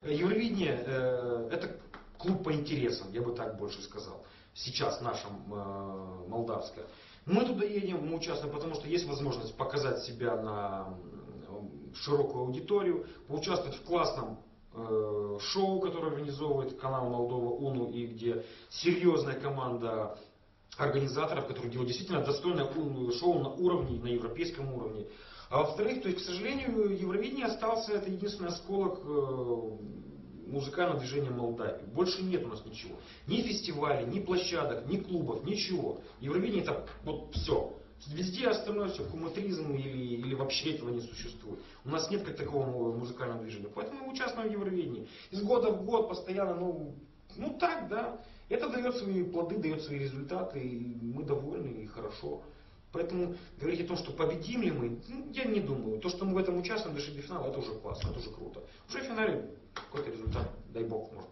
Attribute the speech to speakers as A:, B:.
A: Евровидение это клуб по интересам, я бы так больше сказал. Сейчас наша молдавская. Мы туда едем, мы участвуем, потому что есть возможность показать себя на широкую аудиторию, поучаствовать в классном шоу, которое организовывает канал Молдова УНУ, и где серьезная команда организаторов, которые делают действительно достойное шоу на уровне, на европейском уровне. А во-вторых, то есть, к сожалению, Евровидение остался, это единственный осколок музыкального движения Молдавии. Больше нет у нас ничего. Ни фестивалей, ни площадок, ни клубов, ничего. Евровидение это вот все. Везде остальное все куматризм или вообще этого не существует. У нас нет как такого музыкального движения. Поэтому мы участвуем в Евровидении. Из года в год постоянно, ну так, да. Это дает свои плоды, дает свои результаты, и мы довольны, и хорошо. Поэтому говорить о том, что победим ли мы, я не думаю. То, что мы в этом участвуем, дошли до финала, это уже классно, это уже круто. Уже в финале какой-то результат, дай бог, может